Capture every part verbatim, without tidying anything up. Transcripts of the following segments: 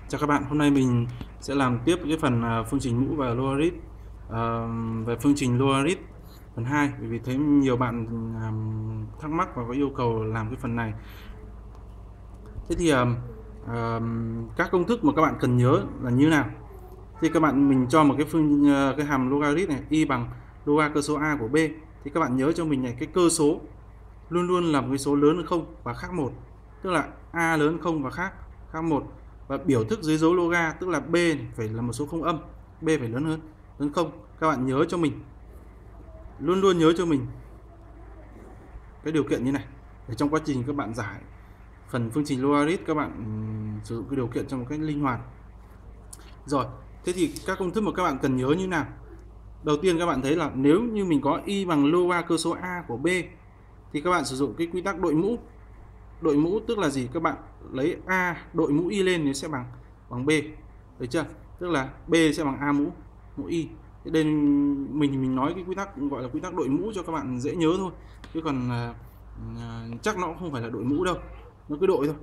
Chào các bạn, hôm nay mình sẽ làm tiếp cái phần à, phương trình mũ và logarit à, về phương trình logarit phần hai, bởi vì thấy nhiều bạn à, thắc mắc và có yêu cầu làm cái phần này. Thế thì à, à, các công thức mà các bạn cần nhớ là như nào? Thì các bạn mình cho một cái phương à, cái hàm logarit này y bằng loga cơ số a của b, thì các bạn nhớ cho mình này, cái cơ số luôn luôn là một cái số lớn hơn không và khác một, tức là a lớn không và khác khác một, và biểu thức dưới dấu loga tức là b phải là một số không âm, b phải lớn hơn lớn không. Các bạn nhớ cho mình, luôn luôn nhớ cho mình cái điều kiện như này để trong quá trình các bạn giải phần phương trình logarit các bạn um, sử dụng cái điều kiện trong một cách linh hoạt. Rồi, thế thì các công thức mà các bạn cần nhớ như nào? Đầu tiên các bạn thấy là nếu như mình có y bằng loga cơ số a của b thì các bạn sử dụng cái quy tắc đội mũ. Đội mũ tức là gì? Các bạn lấy a đội mũ y lên nó sẽ bằng bằng b, được chưa? Tức là b sẽ bằng a mũ mũ y. Thế đây mình mình nói cái quy tắc gọi là quy tắc đội mũ cho các bạn dễ nhớ thôi, chứ còn à, à, chắc nó cũng không phải là đội mũ đâu, nó cứ đội thôi.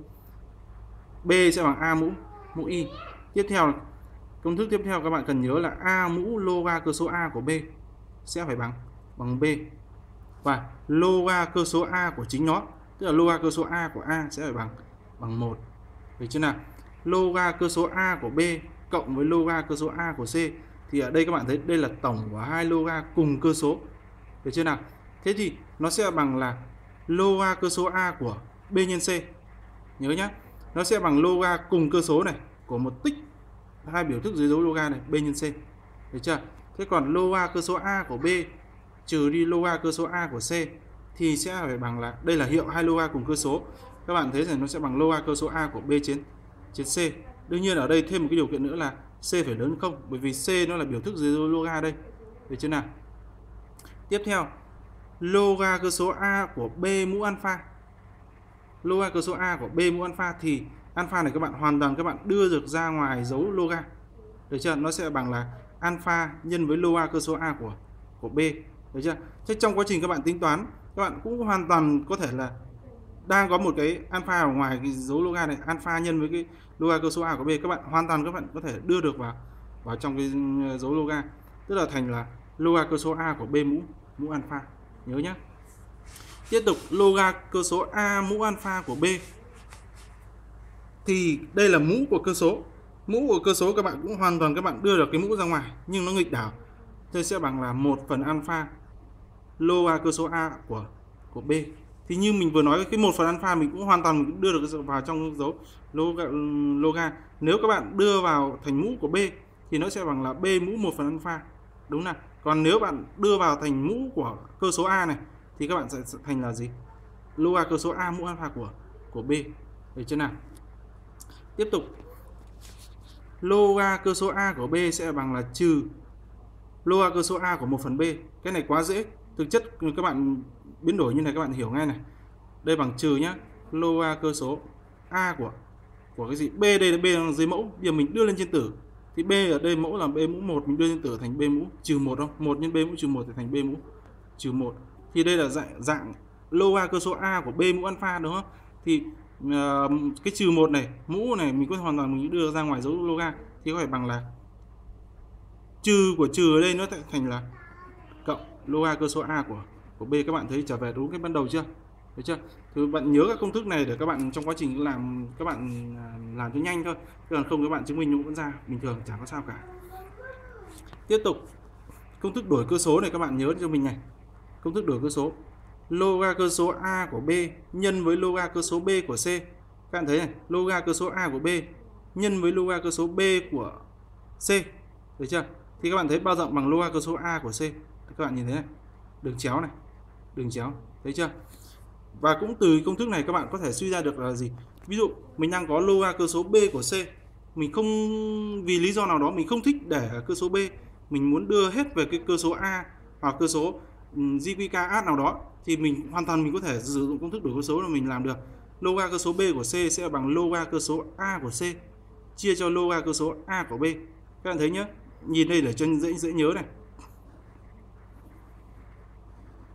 B sẽ bằng a mũ mũ y. Tiếp theo, công thức tiếp theo các bạn cần nhớ là a mũ loga cơ số a của b sẽ phải bằng bằng b, và loga cơ số a của chính nó, tức là loga cơ số a của a sẽ phải bằng bằng một, được chưa nào? Loga cơ số a của b cộng với loga cơ số a của c, thì ở đây các bạn thấy đây là tổng của hai loga cùng cơ số, được chưa nào? Thế thì nó sẽ bằng là loga cơ số a của b nhân c, nhớ nhá, nó sẽ bằng loga cùng cơ số này của một tích hai biểu thức dưới dấu loga này, b nhân c, được chưa? Thế còn loga cơ số a của b trừ đi loga cơ số a của c thì sẽ phải bằng là, đây là hiệu hai loga cùng cơ số, các bạn thấy rằng nó sẽ bằng loga cơ số a của b trên trên c. Đương nhiên ở đây thêm một cái điều kiện nữa là c phải lớn hơn không, bởi vì c nó là biểu thức dưới dấu loga đây, được chưa nào? Tiếp theo, loga cơ số a của b mũ alpha, loga cơ số a của b mũ alpha thì alpha này các bạn hoàn toàn các bạn đưa được ra ngoài dấu loga, được chưa? Nó sẽ bằng là alpha nhân với loga cơ số a của của b, được chưa? Thế trong quá trình các bạn tính toán, các bạn cũng hoàn toàn có thể là đang có một cái alpha ở ngoài cái dấu loga này, alpha nhân với cái loga cơ số a của b, các bạn hoàn toàn các bạn có thể đưa được vào vào trong cái dấu loga, tức là thành là loga cơ số a của b mũ mũ alpha, nhớ nhé. Tiếp tục, loga cơ số a mũ alpha của b thì đây là mũ của cơ số, mũ của cơ số các bạn cũng hoàn toàn các bạn đưa được cái mũ ra ngoài nhưng nó nghịch đảo, thế sẽ bằng là một phần alpha loga cơ số a của của b. Thì như mình vừa nói, cái một phần alpha mình cũng hoàn toàn mình cũng đưa được vào trong dấu loga, loga. Nếu các bạn đưa vào thành mũ của b thì nó sẽ bằng là b mũ một phần alpha, đúng nào? Còn nếu bạn đưa vào thành mũ của cơ số a này thì các bạn sẽ thành là gì? Loga cơ số a mũ alpha của của b, được chưa nào? Tiếp tục, loga cơ số a của b sẽ bằng là trừ loga cơ số a của một phần b. Cái này quá dễ, thực chất các bạn biến đổi như này các bạn hiểu ngay này. Đây bằng trừ nhá, loga cơ số a của của cái gì? B đây là b là dưới mẫu, bây giờ mình đưa lên trên tử thì b ở đây mẫu là b mũ một, mình đưa lên tử thành b mũ trừ một, không? một nhân b mũ trừ một thì thành b mũ trừ một. Thì đây là dạng dạng loga cơ số a của b mũ alpha, đúng không? Thì uh, cái trừ một này, mũ này mình có hoàn toàn mình đưa ra ngoài dấu loga thì có thể bằng là trừ của trừ ở đây nó thành là cộng loga cơ số a của của b. Các bạn thấy trở về đúng cái ban đầu chưa? Được chưa? Thì bạn nhớ các công thức này để các bạn trong quá trình làm các bạn làm cho nhanh thôi, còn không các bạn chứng minh nó vẫn ra bình thường, chẳng có sao cả. Tiếp tục, công thức đổi cơ số này các bạn nhớ cho mình này. Công thức đổi cơ số, loga cơ số a của b nhân với loga cơ số b của c. Các bạn thấy này, loga cơ số a của b nhân với loga cơ số b của c, được chưa? Thì các bạn thấy bao rộng bằng loga cơ số a của c. Các bạn nhìn thấy này, đường chéo này, đường chéo, thấy chưa? Và cũng từ công thức này các bạn có thể suy ra được là gì? Ví dụ mình đang có loga cơ số b của c, mình không, vì lý do nào đó mình không thích để ở cơ số b, mình muốn đưa hết về cái cơ số a hoặc cơ số giê quy ca át nào đó, thì mình hoàn toàn mình có thể sử dụng công thức đổi cơ số là mình làm được. Loga cơ số b của c sẽ bằng loga cơ số a của c chia cho loga cơ số a của b. Các bạn thấy nhé, nhìn đây để cho dễ dễ nhớ này.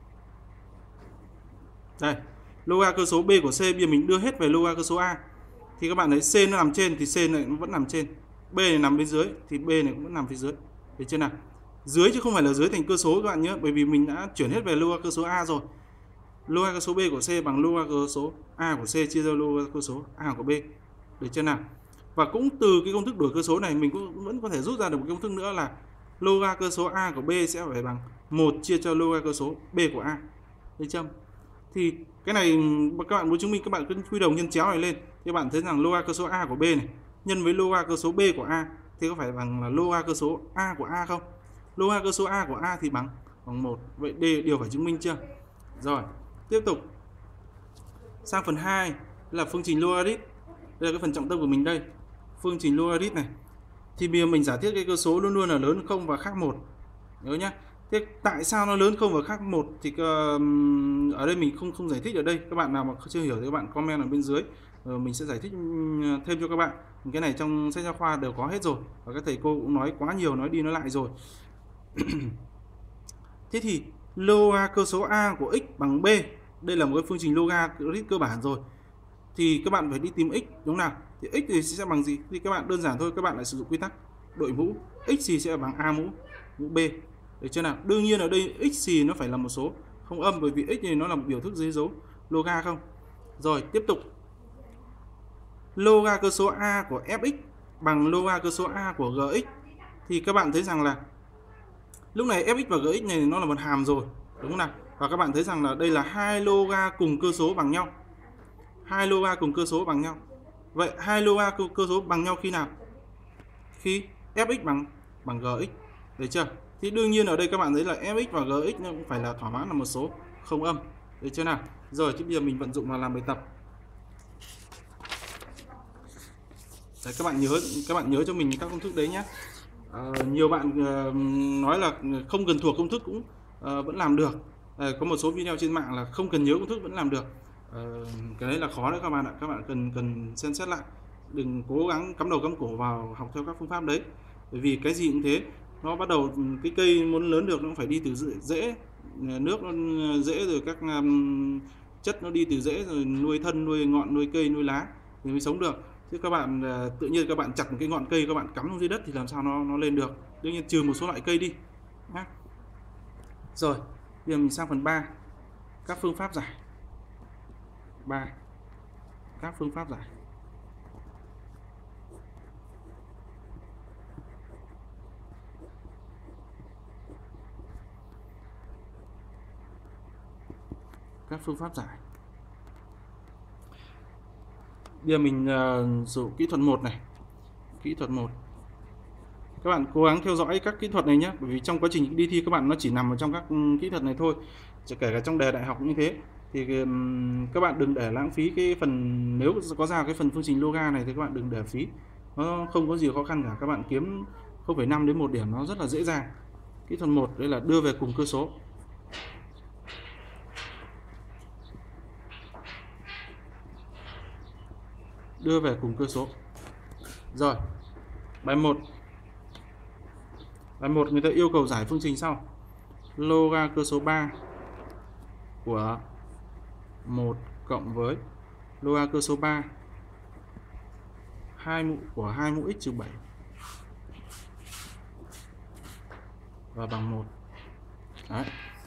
Đây, loga cơ số b của c bây giờ mình đưa hết về loga cơ số a, thì các bạn thấy C nó nằm trên thì C này nó vẫn nằm trên, B này nằm bên dưới thì B này cũng vẫn nằm phía dưới. Được chưa nào? Dưới chứ không phải là dưới thành cơ số các bạn nhé, bởi vì mình đã chuyển hết về log cơ số A rồi. Log cơ số B của C bằng log cơ số A của C chia ra log cơ số A của B. Được chưa nào? Và cũng từ cái công thức đổi cơ số này mình cũng vẫn có thể rút ra được một công thức nữa là log cơ số A của B sẽ phải bằng một chia cho log cơ số B của A. Được chưa? Thì cái này các bạn muốn chứng minh, các bạn cứ quy đồng nhân chéo này lên thì các bạn thấy rằng log cơ số A của B này nhân với log cơ số B của A thì có phải bằng là log cơ số A của A không? Log cơ số A của A thì bằng bằng một. Vậy đây điều phải chứng minh chưa? Rồi, tiếp tục sang phần hai là phương trình logarit. Đây là cái phần trọng tâm của mình đây. Phương trình logarit này. Thì bây giờ mình giả thiết cái cơ số luôn luôn là lớn hơn không và khác một. Nhớ nhá. Thế tại sao nó lớn không và khác một thì uh, ở đây mình không không giải thích ở đây. Các bạn nào mà chưa hiểu thì các bạn comment ở bên dưới. Rồi mình sẽ giải thích thêm cho các bạn. Cái này trong sách giáo khoa đều có hết rồi và các thầy cô cũng nói quá nhiều, nói đi nói lại rồi. Thế thì log cơ số A của x bằng B. Đây là một cái phương trình logarit cơ bản rồi. Thì các bạn phải đi tìm x đúng không nào? Thì x thì sẽ bằng gì? Thì các bạn đơn giản thôi, các bạn lại sử dụng quy tắc đội mũ. X thì sẽ bằng A mũ mũ B. Được chưa nào? Đương nhiên ở đây x thì nó phải là một số không âm, bởi vì x này nó là một biểu thức dưới dấu loga không. Rồi tiếp tục. Loga cơ số A của Fx bằng loga cơ số A của Gx. Thì các bạn thấy rằng là lúc này Fx và Gx này nó là một hàm rồi, đúng không nào? Và các bạn thấy rằng là đây là hai loga cùng cơ số bằng nhau. Hai loga cùng cơ số bằng nhau. Vậy hai loga cơ số bằng nhau khi nào? Khi Fx bằng bằng Gx. Được chưa? Thì đương nhiên ở đây các bạn thấy là Fx và Gx nó cũng phải là thỏa mãn là một số không âm. Được chưa nào? Rồi thì bây giờ mình vận dụng vào làm bài tập. Đấy, các bạn nhớ các bạn nhớ cho mình các công thức đấy nhé. À, nhiều bạn uh, nói là không cần thuộc công thức cũng uh, vẫn làm được. À, có một số video trên mạng là không cần nhớ công thức vẫn làm được. À, cái đấy là khó đấy các bạn ạ. Các bạn cần cần xem xét lại. Đừng cố gắng cắm đầu cắm cổ vào học theo các phương pháp đấy. Bởi vì cái gì cũng thế, nó bắt đầu cái cây muốn lớn được nó phải đi từ rễ, nước nó rễ rồi các um, chất nó đi từ rễ rồi nuôi thân, nuôi ngọn, nuôi cây, nuôi lá thì mới sống được. Chứ các bạn uh, tự nhiên các bạn chặt một cái ngọn cây các bạn cắm dưới đất thì làm sao nó nó lên được. Đương nhiên trừ một số loại cây đi. Nhá. Rồi, bây giờ mình sang phần ba. Các phương pháp giải. ba. Các phương pháp giải. Các phương pháp giải. Bây giờ mình uh, sử dụng kỹ thuật một này. Kỹ thuật một. Các bạn cố gắng theo dõi các kỹ thuật này nhé, bởi vì trong quá trình đi thi các bạn nó chỉ nằm ở trong các kỹ thuật này thôi. Chỉ kể cả trong đề đại học như thế thì um, các bạn đừng để lãng phí cái phần, nếu có ra cái phần phương trình loga này thì các bạn đừng để phí. Nó không có gì khó khăn cả, các bạn kiếm không phẩy năm đến một điểm nó rất là dễ dàng. Kỹ thuật một đây là đưa về cùng cơ số. Đưa về cùng cơ số. Rồi, bài một. Bài một người ta yêu cầu giải phương trình sau. Loga cơ số ba của một cộng với loga cơ số ba hai mũ của hai mũ x trừ bảy và bằng một. Đấy.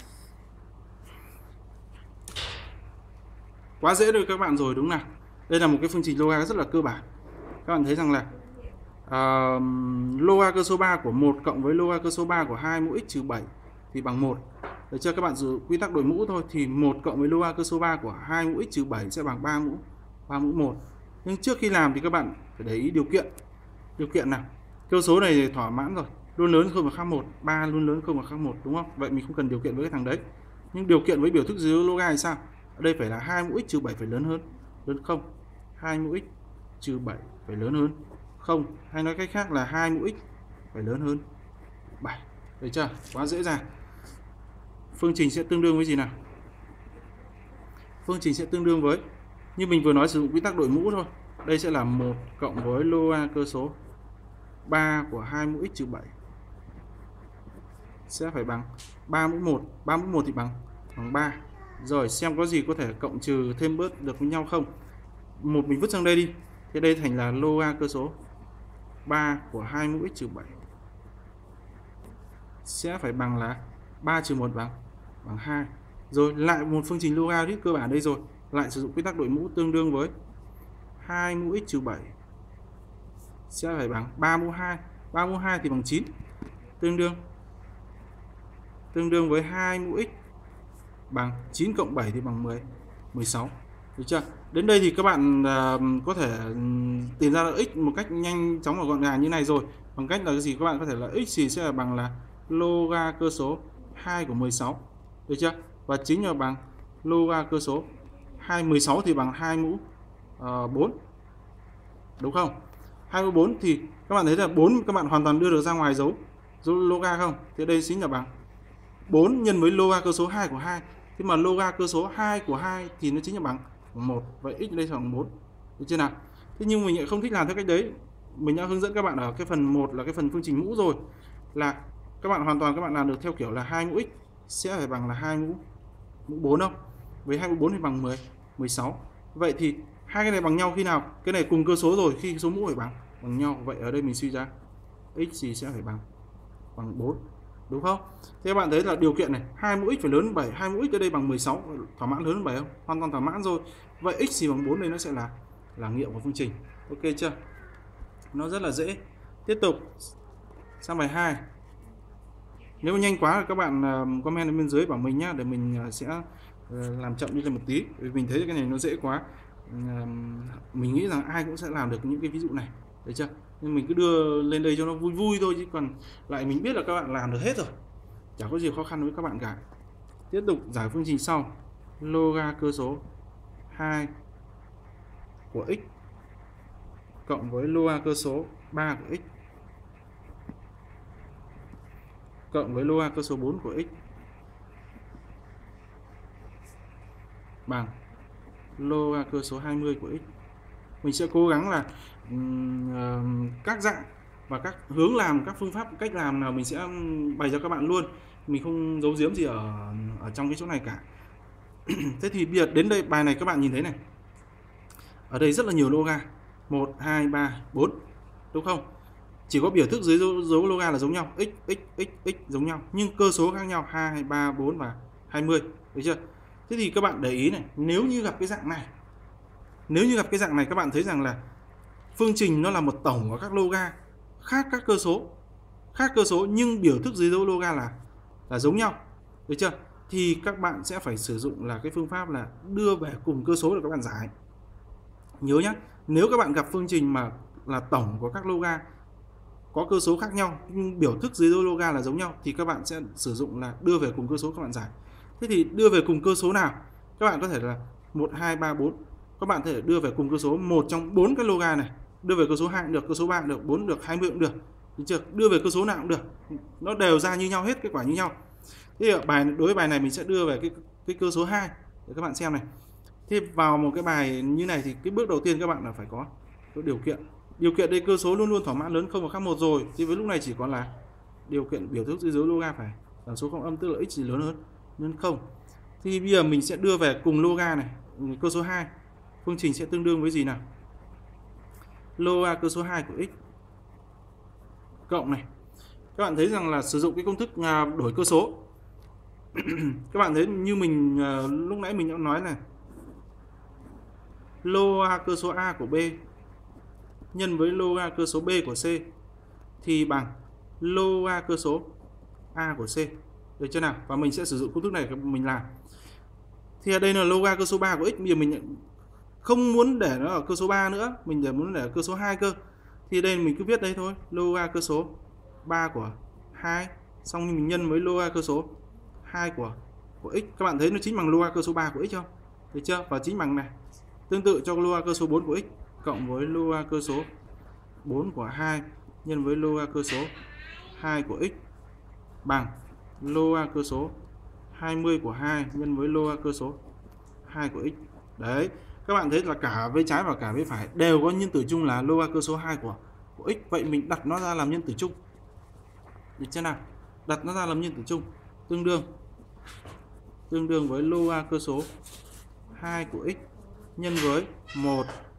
Quá dễ rồi các bạn rồi đúng nào? Đây là một cái phương trình loga rất là cơ bản. Các bạn thấy rằng là uh, loga cơ số ba của một cộng với loga cơ số ba của hai mũ x trừ bảy thì bằng một. Được chưa? Các bạn dùng quy tắc đổi mũ thôi thì một cộng với loga cơ số ba của hai mũ x trừ bảy sẽ bằng ba mũ ba mũ một. Nhưng trước khi làm thì các bạn phải để ý điều kiện. Điều kiện nào? Cơ số này thì thỏa mãn rồi, luôn lớn không và khác một, ba luôn lớn không và khác một, đúng không? Vậy mình không cần điều kiện với cái thằng đấy. Nhưng điều kiện với biểu thức dưới loga thì sao? Ở đây phải là hai mũ x trừ bảy phải lớn hơn lớn không. hai mũ x trừ bảy phải lớn hơn không, hay nói cách khác là hai mũ x phải lớn hơn bảy. Được chưa? Quá dễ dàng. Phương trình sẽ tương đương với gì nào? Phương trình sẽ tương đương với, như mình vừa nói, sử dụng quy tắc đổi mũ thôi. Đây sẽ là một cộng với loga cơ số ba của hai mũ x trừ bảy sẽ phải bằng ba mũ một. ba mũ một thì bằng bằng ba. Rồi xem có gì có thể cộng trừ thêm bớt được với nhau không. Một mình vứt sang đây đi. Thế đây thành là log A cơ số ba của hai mũ x trừ bảy sẽ phải bằng là ba trừ một bằng bằng hai. Rồi lại một phương trình logarit cơ bản đây rồi, lại sử dụng quy tắc đội mũ tương đương với hai mũ x trừ bảy sẽ phải bằng ba mũ hai. ba mũ hai thì bằng chín, tương đương tương đương với hai mũ x bằng chín cộng bảy thì bằng mười, mười sáu. Được chưa? Đến đây thì các bạn uh, có thể tìm ra là x một cách nhanh chóng và gọn gàng như này rồi. Bằng cách là cái gì? Các bạn có thể là x thì sẽ là bằng là log A cơ số hai của mười sáu. Được chưa? Và chính là bằng log A cơ số hai mười sáu thì bằng hai mũ uh, bốn. Đúng không? hai mũ bốn thì các bạn thấy là bốn các bạn hoàn toàn đưa được ra ngoài dấu dấu log A không? Thế đây chính là bằng bốn nhân với log A cơ số hai của hai. Thế mà log A cơ số hai của hai thì nó chính là bằng một. Vậy x đây bằng bốn. Được chưa nào? Thế nhưng mình lại không thích làm theo cách đấy. Mình đã hướng dẫn các bạn ở cái phần một là cái phần phương trình mũ rồi. Là các bạn hoàn toàn các bạn làm được theo kiểu là hai mũ x sẽ phải bằng là hai mũ mũ bốn không? Với hai mũ bốn thì bằng mười, mười sáu. Vậy thì hai cái này bằng nhau khi nào? Cái này cùng cơ số rồi, khi số mũ phải bằng bằng nhau. Vậy ở đây mình suy ra x thì sẽ phải bằng bằng bốn. Đúng không? Thế các bạn thấy là điều kiện này, hai mũ x phải lớn hơn bảy, hai mũ x ở đây bằng mười sáu, thỏa mãn lớn hơn bảy không? Hoàn toàn thỏa mãn rồi. Vậy x thì bằng bốn đây nó sẽ là là nghiệm của phương trình. Ok chưa? Nó rất là dễ. Tiếp tục sang bài hai. Nếu mà nhanh quá các bạn comment ở bên dưới bảo mình nhá, để mình sẽ làm chậm đi lên một tí. Vì mình thấy cái này nó dễ quá. Mình nghĩ rằng ai cũng sẽ làm được những cái ví dụ này. Được chưa? Nhưng mình cứ đưa lên đây cho nó vui vui thôi, chứ còn lại mình biết là các bạn làm được hết rồi, chả có gì khó khăn với các bạn cả. Tiếp tục giải phương trình sau. Log A cơ số hai của x cộng với log A cơ số ba của x cộng với log A cơ số bốn của x bằng log A cơ số hai mươi của x. Mình sẽ cố gắng là um, các dạng và các hướng làm, các phương pháp, cách làm nào mình sẽ bày cho các bạn luôn. Mình không giấu giếm gì ở ở trong cái chỗ này cả. Thế thì bây giờ đến đây bài này các bạn nhìn thấy này. Ở đây rất là nhiều log A. một, hai, ba, bốn. Đúng không? Chỉ có biểu thức dưới dấu, dấu log A là giống nhau. X, x, x, x giống nhau. Nhưng cơ số khác nhau. hai, ba, bốn và hai mươi. Được chưa? Thế thì các bạn để ý này. Nếu như gặp cái dạng này. Nếu như gặp cái dạng này các bạn thấy rằng là phương trình nó là một tổng của các log A khác các cơ số. Khác cơ số nhưng biểu thức dưới dấu log A là, là giống nhau. Được chưa? Thì các bạn sẽ phải sử dụng là cái phương pháp là đưa về cùng cơ số để các bạn giải. Nhớ nhé, nếu các bạn gặp phương trình mà là tổng của các log A có cơ số khác nhau nhưng biểu thức dưới dấu log A là giống nhau thì các bạn sẽ sử dụng là đưa về cùng cơ số các bạn giải. Thế thì đưa về cùng cơ số nào? Các bạn có thể là một, hai, ba, bốn. Các bạn có thể đưa về cùng cơ số một trong bốn cái log A này. Đưa về cơ số hai cũng được, cơ số ba cũng được, bốn được, hai mươi cũng được. Được chưa? Đưa về cơ số nào cũng được. Nó đều ra như nhau hết, kết quả như nhau. Thế ở bài đối với bài này mình sẽ đưa về cái cái cơ số hai để các bạn xem này. Thế vào một cái bài như này thì cái bước đầu tiên các bạn là phải có, có điều kiện. Điều kiện đây cơ số luôn luôn thỏa mãn lớn không và khác một rồi. Thì với lúc này chỉ còn là điều kiện biểu thức dưới dấu log A phải là số không âm, tức là x thì lớn hơn hơn không. Thì bây giờ mình sẽ đưa về cùng log A này, cơ số hai. Phương trình sẽ tương đương với gì nào? Log A cơ số hai của x cộng này. Các bạn thấy rằng là sử dụng cái công thức đổi cơ số. Các bạn thấy như mình lúc nãy mình đã nói này. Log A cơ số A của B nhân với log A cơ số B của C thì bằng log A cơ số A của C. Được chưa nào? Và mình sẽ sử dụng công thức này để mình làm. Thì ở đây là log A cơ số ba của x. Bây giờ mình không muốn để nó ở cơ số ba nữa, mình để muốn để ở cơ số hai cơ. Thì đây mình cứ viết đây thôi, log A cơ số ba của hai, xong mình nhân với log A cơ số hai của của x. Các bạn thấy nó chính bằng log A cơ số ba của x không? Được chưa? Và chính bằng này. Tương tự cho log A cơ số bốn của x cộng với log A cơ số bốn của hai nhân với log A cơ số hai của x bằng log A cơ số hai mươi của hai nhân với log A cơ số hai của x. Đấy, các bạn thấy là cả vế trái và cả vế phải đều có nhân tử chung là log A cơ số hai của của x. Vậy mình đặt nó ra làm nhân tử chung. Được chưa nào? Đặt nó ra làm nhân tử chung tương đương tương đương với log A cơ số hai của x nhân với một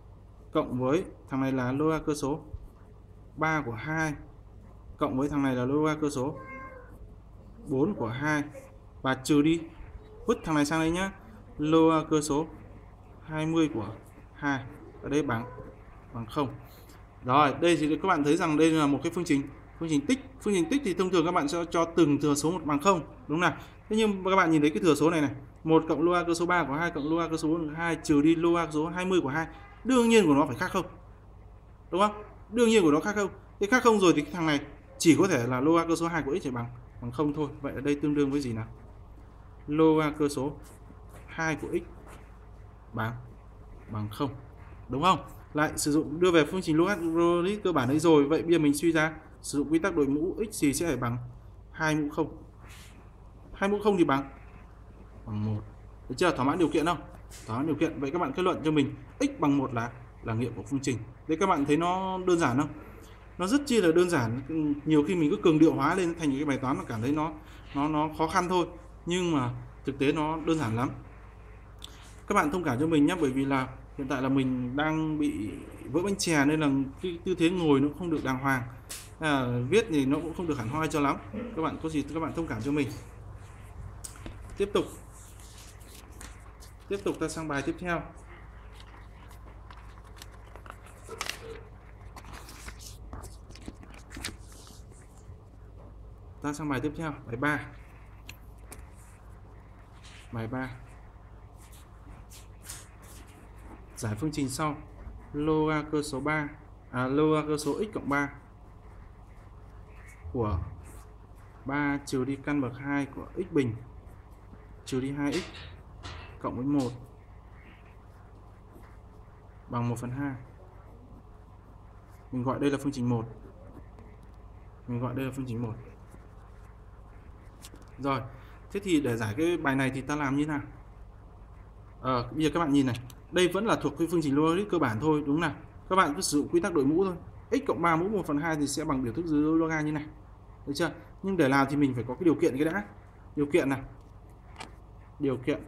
cộng với thằng này là log cơ số ba của hai cộng với thằng này là log cơ số bốn của hai và trừ đi, vứt thằng này sang đây nhá, log cơ số hai mươi của hai ở đây bằng bằng không. Rồi, đây thì các bạn thấy rằng đây là một cái phương trình phương trình tích. Phương trình tích thì thông thường các bạn sẽ cho từng thừa số một bằng không, đúng không nào? Thế nhưng các bạn nhìn thấy cái thừa số này này, một cộng log cơ số ba của hai cộng log cơ số bốn của hai trừ đi log cơ số hai mươi của hai, đương nhiên của nó phải khác không. Đúng không? Đương nhiên của nó khác không. Thế khác không rồi thì cái thằng này chỉ có thể là log cơ số hai của x phải bằng bằng không thôi. Vậy ở đây tương đương với gì nào? Log cơ số hai của x bằng bằng không. Đúng không? Lại sử dụng đưa về phương trình logarit cơ bản đấy rồi. Vậy bây giờ mình suy ra sử dụng quy tắc đội mũ x thì sẽ phải bằng hai mũ không. hai mũ không thì bằng bằng một. Được chưa? Thỏa mãn điều kiện không? Thỏa mãn điều kiện. Vậy các bạn kết luận cho mình x bằng một là là nghiệm của phương trình. Đấy, các bạn thấy nó đơn giản không? Nó rất chi là đơn giản. Nhiều khi mình cứ cường điệu hóa lên thành những cái bài toán mà cảm thấy nó nó nó khó khăn thôi, nhưng mà thực tế nó đơn giản lắm. Các bạn thông cảm cho mình nhé, bởi vì là hiện tại là mình đang bị vỡ bánh chè nên là cái tư thế ngồi nó không được đàng hoàng, à, viết thì nó cũng không được hẳn hoi cho lắm. Các bạn có gì các bạn thông cảm cho mình. Tiếp tục tiếp tục ta sang bài tiếp theo. Ta sang bài tiếp theo, bài ba. Bài ba. Giải phương trình sau. Log cơ số ba, à log cơ số x cộng ba của ba trừ đi căn bậc hai của x bình trừ đi hai x cộng với một bằng một phần hai. Mình gọi đây là phương trình một. Mình gọi đây là phương trình một. Rồi, thế thì để giải cái bài này thì ta làm như nào? Ờ, bây giờ các bạn nhìn này, đây vẫn là thuộc cái phương trình logarit cơ bản thôi, đúng nào? Các bạn cứ sử dụng quy tắc đội mũ thôi. X cộng ba mũ một phần hai thì sẽ bằng biểu thức dưới log như này. Được chưa? Nhưng để làm thì mình phải có cái điều kiện cái đã. Điều kiện này. Điều kiện.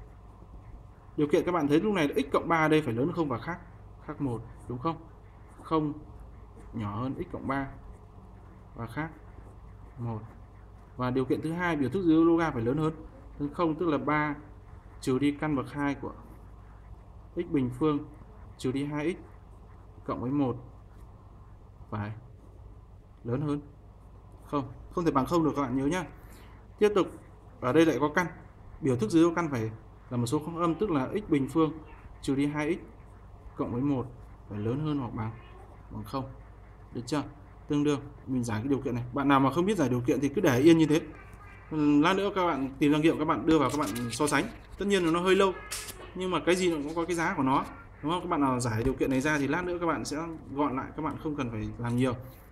Điều kiện các bạn thấy lúc này là x cộng ba đây phải lớn hơn không và khác khác một, đúng không? Không nhỏ hơn x cộng ba và khác một. Và điều kiện thứ hai, biểu thức dưới log phải lớn hơn hơn không, tức là ba trừ đi căn bậc hai của x bình phương trừ đi hai x cộng với một phải lớn hơn không. Không thể bằng không được, các bạn nhớ nhá. Tiếp tục, ở đây lại có căn, biểu thức dưới căn phải là một số không âm, tức là x bình phương trừ đi hai x cộng với một phải lớn hơn hoặc bằng bằng không. Được chưa? Tương đương, mình giải cái điều kiện này. Bạn nào mà không biết giải điều kiện thì cứ để yên như thế. Lát nữa các bạn tìm ra nghiệm, các bạn đưa vào các bạn so sánh. Tất nhiên là nó hơi lâu, nhưng mà cái gì nó cũng có cái giá của nó, đúng không? Các bạn nào giải điều kiện này ra thì lát nữa các bạn sẽ gọn lại, các bạn không cần phải làm nhiều.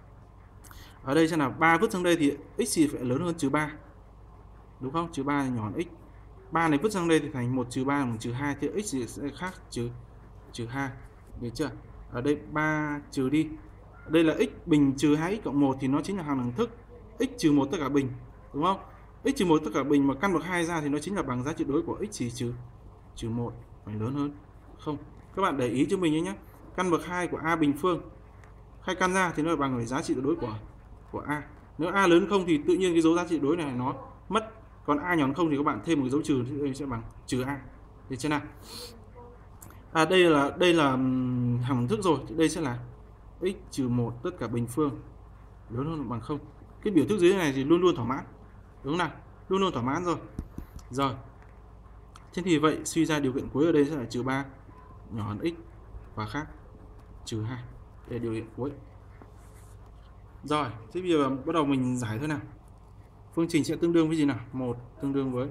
Ở đây xem nào, ba vứt sang đây thì x thì phải lớn hơn trừ ba, đúng không? Trừ ba thì nhỏ hơn x. ba này vứt sang đây thì thành một trừ ba bằng trừ hai, thì x thì sẽ khác trừ trừ hai. Được chưa? Ở đây ba trừ đi, đây là x bình trừ hai x cộng một thì nó chính là hàng đẳng thức x trừ một tất cả bình, đúng không? X trừ một tất cả bình mà căn bậc hai ra thì nó chính là bằng giá trị đối của x trừ trừ một phải lớn hơn không. Các bạn để ý cho mình nhé. Căn bậc hai của a bình phương khai căn ra thì nó là bằng với giá trị đối của của a. Nếu a lớn không thì tự nhiên cái dấu giá trị đối này nó mất. Còn a nhỏ hơn không thì các bạn thêm một cái dấu trừ thì đây sẽ bằng trừ a. Được chưa nào? À đây là đây là hàng đẳng thức rồi, đây sẽ là x trừ một tất cả bình phương lớn hơn bằng không. Cái biểu thức dưới này thì luôn luôn thỏa mãn, đúng không nào? Luôn luôn thỏa mãn rồi. Rồi. Thế thì vậy suy ra điều kiện cuối ở đây sẽ là trừ ba nhỏ hơn x và khác trừ hai. Đây là điều kiện cuối. Rồi, thế bây giờ bắt đầu mình giải thôi nào. Phương trình sẽ tương đương với gì nào? một tương đương với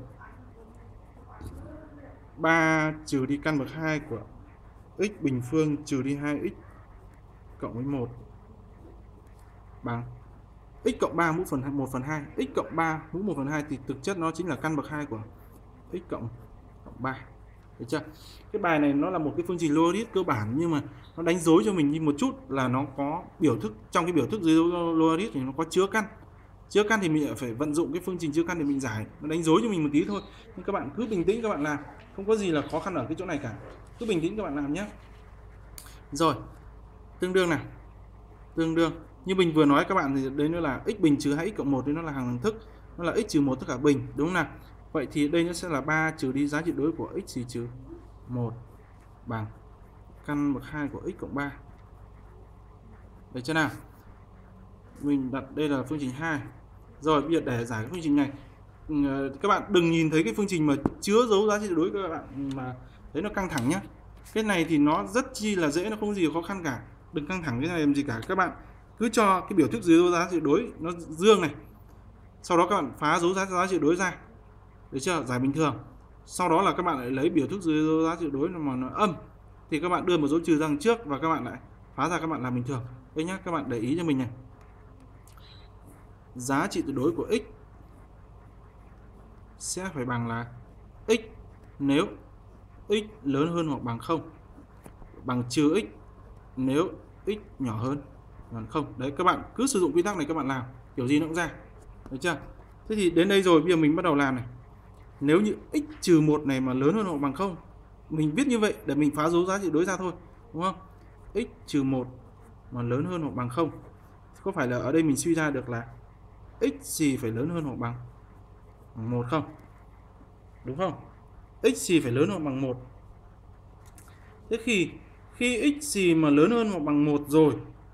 ba trừ đi căn bậc hai của x bình phương trừ đi hai x cộng với một bằng x cộng ba mũ phần một phần hai. X cộng ba mũ một phần hai thì thực chất nó chính là căn bậc hai của x cộng cộng ba. Được chưa? Cái bài này nó là một cái phương trình logarit cơ bản, nhưng mà nó đánh dối cho mình đi một chút là nó có biểu thức, trong cái biểu thức dưới logarit thì nó có chứa căn. Chứa căn thì mình phải vận dụng cái phương trình chứa căn để mình giải. Nó đánh dối cho mình một tí thôi. Nhưng các bạn cứ bình tĩnh các bạn làm, không có gì là khó khăn ở cái chỗ này cả. Cứ bình tĩnh các bạn làm nhé. Rồi, tương đương nào. Tương đương. Như mình vừa nói các bạn thì đây nó là x bình trừ hai x cộng một, đây nó là hàng thức. Nó là x trừ một tất cả bình, đúng không nào? Vậy thì đây nó sẽ là ba trừ đi giá trị đối của x xì trừ một bằng căn bậc hai của x cộng ba. Được chưa nào? Mình đặt đây là phương trình hai. Rồi bây giờ để giải cái phương trình này, các bạn đừng nhìn thấy cái phương trình mà chứa dấu giá trị tuyệt đối các bạn mà thấy nó căng thẳng nhá. Cái này thì nó rất chi là dễ, nó không có gì khó khăn cả. Đừng căng thẳng cái này làm gì cả. Các bạn cứ cho cái biểu thức dưới dấu giá trị tuyệt đối nó dương này. Sau đó các bạn phá dấu giá, giá trị tuyệt đối ra. Được chưa? Giải bình thường. Sau đó là các bạn lại lấy biểu thức dưới dấu giá trị tuyệt đối mà nó âm thì các bạn đưa một dấu trừ ra đằng trước và các bạn lại phá ra, các bạn làm bình thường. Đây nhá, các bạn để ý cho mình này. Giá trị tuyệt đối của x sẽ phải bằng là x nếu x lớn hơn hoặc bằng không, bằng trừ x nếu x nhỏ hơn bằng không. Đấy, các bạn cứ sử dụng quy tắc này các bạn làm kiểu gì nó cũng ra. Được chưa? Thế thì đến đây rồi, bây giờ mình bắt đầu làm này. Nếu như x trừ một này mà lớn hơn hoặc bằng không, mình viết như vậy để mình phá dấu giá trị đối ra thôi, đúng không? X trừ một mà lớn hơn hoặc bằng không, có phải là ở đây mình suy ra được là x gì phải lớn hơn hoặc bằng một không? Đúng không? X gì phải lớn hơn hoặc bằng một. Thế khi khi x gì mà lớn hơn hoặc bằng một rồi,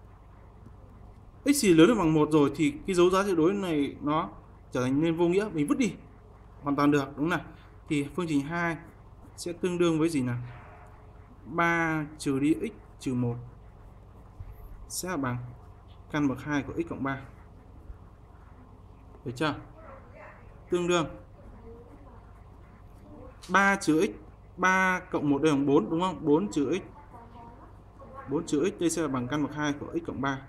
x gì lớn hơn bằng một rồi thì cái dấu giá trị đối này nó trở thành nên vô nghĩa, mình vứt đi hoàn toàn được, đúng không nào? Thì phương trình hai sẽ tương đương với gì nào? ba trừ đi x trừ một sẽ là bằng căn bậc hai của x cộng ba. Được chưa? Tương đương ba trừ x, ba cộng một đây bằng bốn, đúng không? bốn trừ x, bốn trừ x đây sẽ là bằng căn bậc hai của x cộng ba.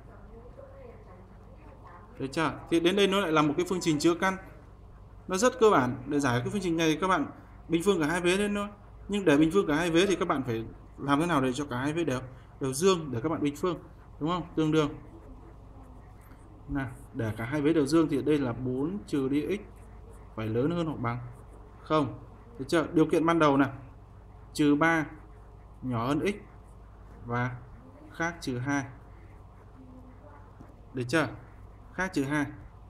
Được chưa? Thì đến đây nó lại là một cái phương trình chứa căn. Nó rất cơ bản. Để giải cái phương trình này các bạn bình phương cả hai vế lên thôi. Nhưng để bình phương cả hai vế thì các bạn phải làm thế nào để cho cả hai vế đều đều dương để các bạn bình phương, đúng không? Tương đương. Nào, để cả hai vế đều dương thì đây là bốn trừ đi x phải lớn hơn hoặc bằng không. Được chưa? Điều kiện ban đầu nào. Trừ ba nhỏ hơn x và khác trừ hai. Được chưa? Khác trừ hai.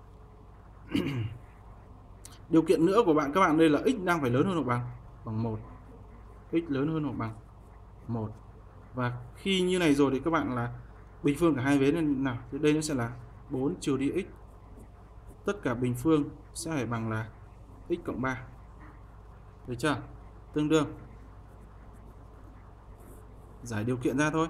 Điều kiện nữa của bạn các bạn đây là x đang phải lớn hơn hoặc bằng bằng một. X lớn hơn hoặc bằng một. Và khi như này rồi thì các bạn là bình phương cả hai vế nên nào, thì đây nó sẽ là bốn trừ đi x. Tất cả bình phương sẽ phải bằng là x cộng ba. Được chưa? Tương đương. Giải điều kiện ra thôi.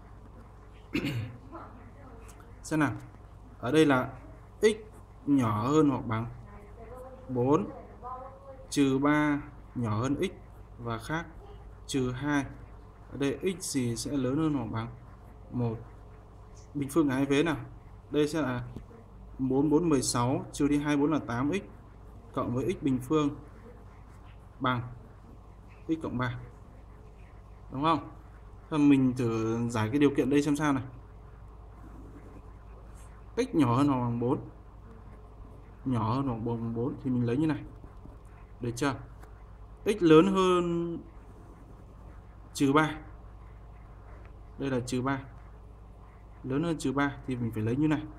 Xem nào. Ở đây là x nhỏ hơn hoặc bằng bốn, trừ ba nhỏ hơn x và khác trừ hai. Ở đây x gì sẽ lớn hơn hoặc bằng một. Bình phương cả hai vế nào. Đây sẽ là bốn, bốn, mười sáu, trừ đi hai mươi bốn là tám x, cộng với x bình phương bằng x cộng ba. Đúng không? Thôi mình thử giải cái điều kiện đây xem sao này. X nhỏ hơn hoặc bằng bốn. Nhỏ hơn hoặc bằng bốn thì mình lấy như này. Được chưa? X lớn hơn trừ ba. Đây là trừ ba. Lớn hơn trừ ba thì mình phải lấy như này.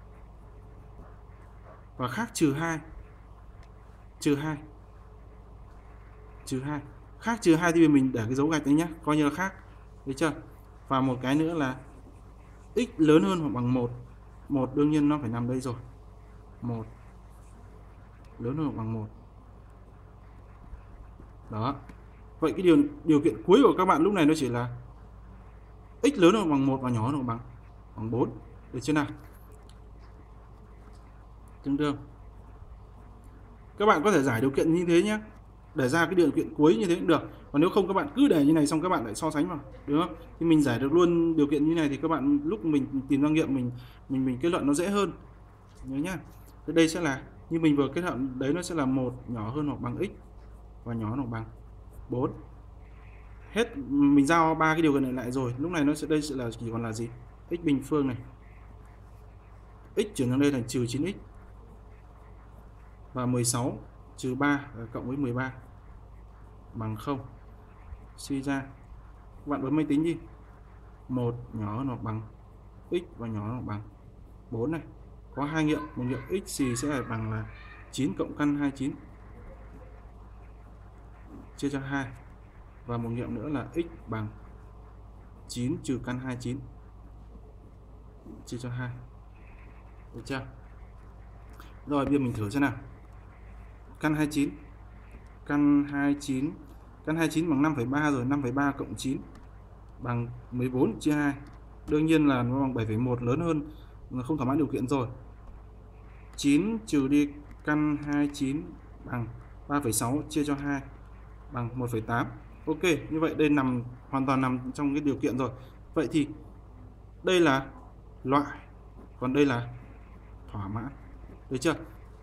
Và khác trừ hai. Trừ hai. Trừ hai. Khác trừ hai thì mình để cái dấu gạch đấy nhé, coi như là khác. Được chưa? Và một cái nữa là x lớn hơn hoặc bằng một. một đương nhiên nó phải nằm đây rồi. một lớn hơn hoặc bằng một. Đó. Vậy cái điều điều kiện cuối của các bạn lúc này nó chỉ là x lớn hơn hoặc bằng một và nhỏ hơn hoặc bằng bằng bốn. Được chưa nào? Tương đương. Các bạn có thể giải điều kiện như thế nhé, để ra cái điều kiện cuối như thế cũng được. Còn nếu không các bạn cứ để như này xong các bạn lại so sánh vào, đúng không? Thì mình giải được luôn điều kiện như này thì các bạn lúc mình tìm ra nghiệm mình mình mình kết luận nó dễ hơn. Nhớ nhá. Thế đây sẽ là như mình vừa kết luận đấy, nó sẽ là một nhỏ hơn hoặc bằng x và nhỏ hơn hoặc bằng bốn. Hết mình giao ba cái điều kiện này lại rồi. Lúc này nó sẽ đây sẽ là chỉ còn là gì? X bình phương này. X chuyển sang đây là trừ chín x. Và mười sáu trừ ba cộng với mười ba bằng không. Suy ra các bạn bấm máy tính đi. một nhỏ hơn hoặc bằng x và nhỏ hơn hoặc bằng bốn này. Có hai nghiệm, một nghiệm x xì sẽ phải bằng là chín cộng căn hai mươi chín chia cho hai, và một nghiệm nữa là x bằng chín trừ căn hai mươi chín chia cho hai. Được chưa? Rồi bây giờ mình thử xem nào. Căn hai mươi chín, căn hai mươi chín, căn hai mươi chín bằng năm phẩy ba rồi, năm phẩy ba cộng chín bằng mười bốn chia hai. Đương nhiên là nó bằng bảy phẩy một, lớn hơn, không thỏa mãn điều kiện rồi. chín trừ đi căn hai mươi chín bằng ba phẩy sáu chia cho hai bằng một phẩy tám. Ok, như vậy đây nằm hoàn toàn nằm trong cái điều kiện rồi. Vậy thì đây là loại, còn đây là thỏa mãn. Được chưa?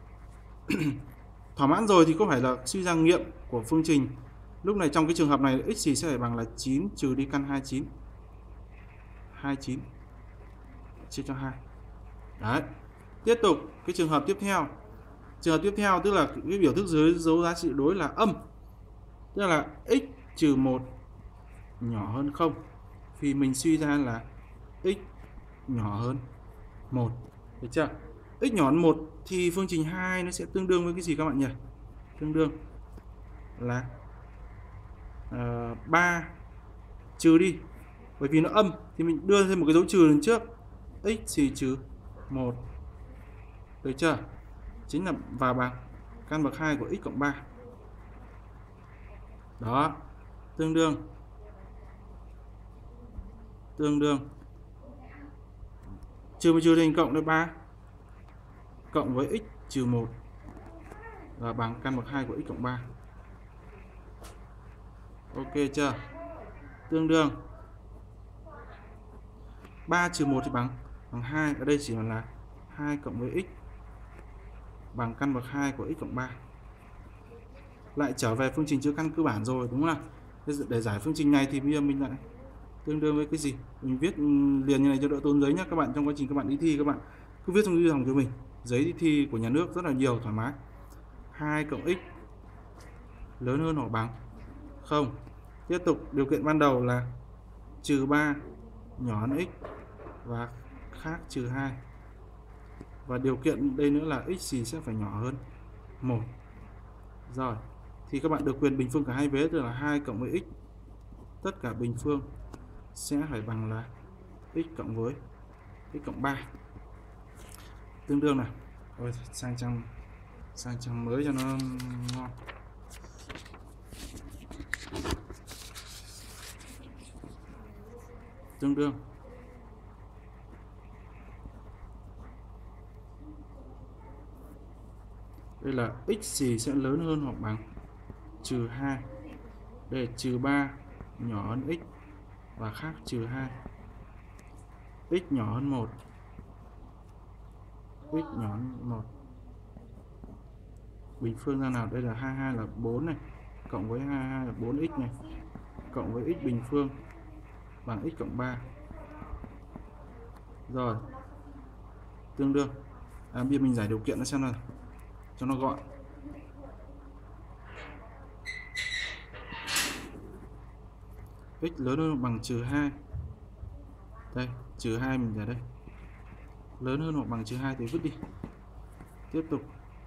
Thỏa mãn rồi thì có phải là suy ra nghiệm của phương trình. Lúc này trong cái trường hợp này x thì sẽ phải bằng là chín trừ đi căn hai mươi chín. hai mươi chín chia cho hai. Đấy. Tiếp tục cái trường hợp tiếp theo. Trường hợp tiếp theo tức là cái biểu thức dưới dấu giá trị đối là âm. Tức là x trừ một nhỏ hơn không. Thì mình suy ra là x nhỏ hơn một. Được chưa? X nhỏ hơn một thì phương trình hai nó sẽ tương đương với cái gì các bạn nhỉ? Tương đương là uh, ba trừ đi. Bởi vì nó âm thì mình đưa thêm một cái dấu trừ lên trước. X thì trừ một. Được chưa? Chính là và bằng căn bậc hai của x cộng ba. Đó. Tương đương Tương đương trừ với trừ thành cộng là ba cộng với x trừ một và bằng căn bậc hai của x cộng ba. Ok chưa? Tương đương ba trừ một thì bằng bằng hai, ở đây chỉ là hai cộng với x bằng căn bậc hai của x cộng ba. Lại trở về phương trình chứa căn cơ bản rồi đúng không nào? Để giải phương trình này thì bây giờ mình lại tương đương với cái gì? Mình viết liền như này cho đỡ tốn giấy nhé các bạn. Trong quá trình các bạn đi thi các bạn cứ viết trong thư phòng của mình. Giấy đi thi của nhà nước rất là nhiều, thoải mái. hai cộng x lớn hơn hoặc bằng không. Tiếp tục điều kiện ban đầu là trừ ba nhỏ hơn x và khác trừ hai. Và điều kiện đây nữa là x gì sẽ phải nhỏ hơn một. Rồi, thì các bạn được quyền bình phương cả hai vế, tức là hai cộng với x tất cả bình phương sẽ phải bằng là x cộng với x cộng ba. Tương đương nào. Thôi sang trang sang trang mới cho nó ngon. Tương đương đây là x gì sẽ lớn hơn hoặc bằng trừ hai. Đây là trừ ba nhỏ hơn x và khác trừ hai. X nhỏ hơn một. X nhỏ hơn một. Bình phương ra nào? Đây là hai mươi hai là bốn này, cộng với hai mươi hai là bốn x này, cộng với x bình phương bằng x cộng ba. Rồi. Tương đương. À, bây giờ mình giải điều kiện nó xem nào cho nó gọn. X lớn hơn bằng trừ hai. Đây, trừ hai mình để đây. Lớn hơn hoặc bằng trừ hai thì vứt đi. Tiếp tục.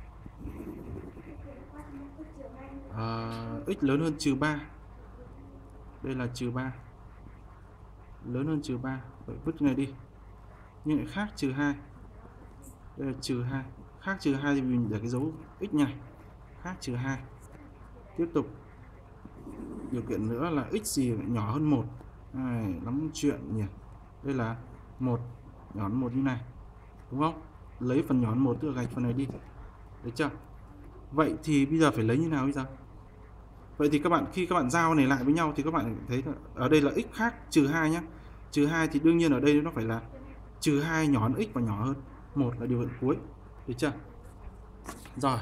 À, x lớn hơn trừ ba. Đây là trừ ba. Lớn hơn trừ ba, vậy vứt này đi. Nhưng lại khác trừ hai. Đây là trừ hai. Khác trừ hai thì mình để cái dấu x này. Khác trừ hai. Tiếp tục. Điều kiện nữa là x gì nhỏ hơn một. Này, lắm chuyện nhỉ. Đây là một nhỏ hơn một như này. Đúng không? Lấy phần nhỏ hơn một tức là gạch phần này đi. Được chưa? Vậy thì bây giờ phải lấy như nào bây giờ? Vậy thì các bạn khi các bạn giao này lại với nhau thì các bạn thấy là ở đây là x khác trừ hai nhé. Trừ hai thì đương nhiên ở đây nó phải là trừ hai nhỏ hơn x và nhỏ hơn một là điều kiện cuối. Được chưa? Rồi.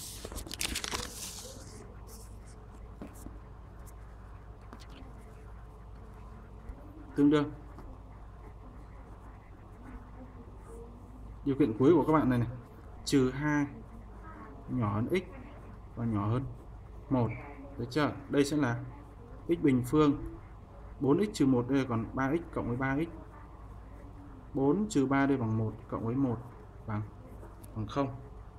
Tương đương. Điều kiện cuối của các bạn này này, trừ hai nhỏ hơn x và nhỏ hơn một. Được chưa? Đây sẽ là x bình phương bốn x trừ một đây còn ba x cộng với ba x. bốn trừ ba đây bằng một cộng với một bằng bằng không.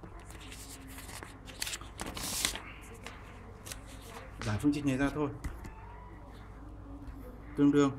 Giải phương trình này ra thôi. Tương đương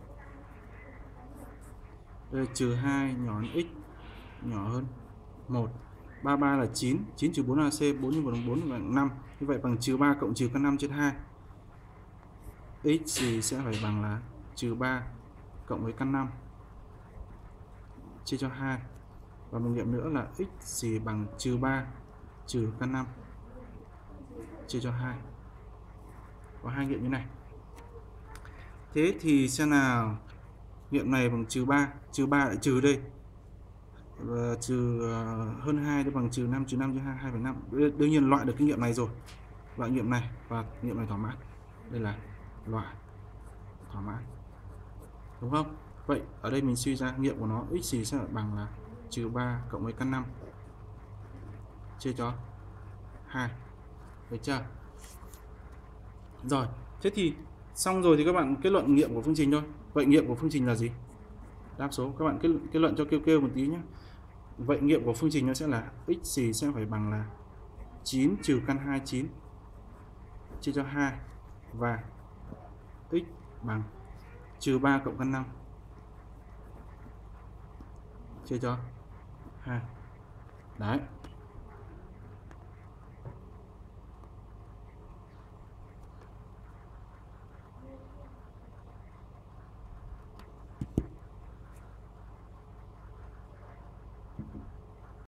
đây trừ hai nhỏ hơn x nhỏ hơn một. ba mươi ba là chín, chín trừ bốn là c, bốn nhân một bằng bốn bằng năm. Như vậy bằng trừ ba cộng trừ căn năm trên hai. X gì sẽ phải bằng là trừ ba cộng với căn năm chia cho hai. Và một nghiệm nữa là x gì bằng trừ ba trừ căn năm chia cho hai. Có hai nghiệm như này. Thế thì xem nào, nghiệm này bằng trừ ba, trừ ba lại trừ đây. Và trừ uh, hơn hai đây bằng trừ năm, trừ năm chia hai, hai phẩy năm. Đương nhiên loại được cái nghiệm này rồi. Loại nghiệm này và nghiệm này thỏa mãn. Đây là loại thỏa mãn. Đúng không? Vậy ở đây mình suy ra nghiệm của nó x gì sẽ bằng là trừ ba cộng với căn năm chia cho hai. Được chưa? Rồi, thế thì xong rồi thì các bạn kết luận nghiệm của phương trình thôi. Vậy nghiệm của phương trình là gì? Đáp số các bạn kết, kết luận cho kêu kêu một tí nhé. Vậy nghiệm của phương trình nó sẽ là x gì sẽ phải bằng là chín trừ căn hai chín chia cho hai và x bằng trừ ba cộng căn năm chia cho hai. Đấy.